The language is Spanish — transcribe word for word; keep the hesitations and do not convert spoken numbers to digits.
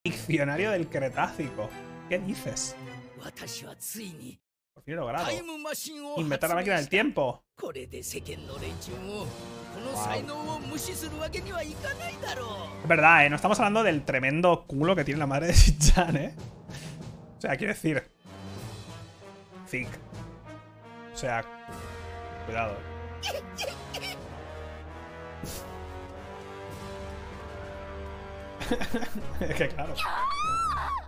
Diccionario del Cretácico. ¿Qué dices? Por fin he logrado. Inventar la máquina del tiempo. Wow. Es verdad, ¿eh? No estamos hablando del tremendo culo que tiene la madre de Shin-chan, ¿eh? O sea, quiero decir... Thick. O sea... Cuidado, ¿eh? Es que claro.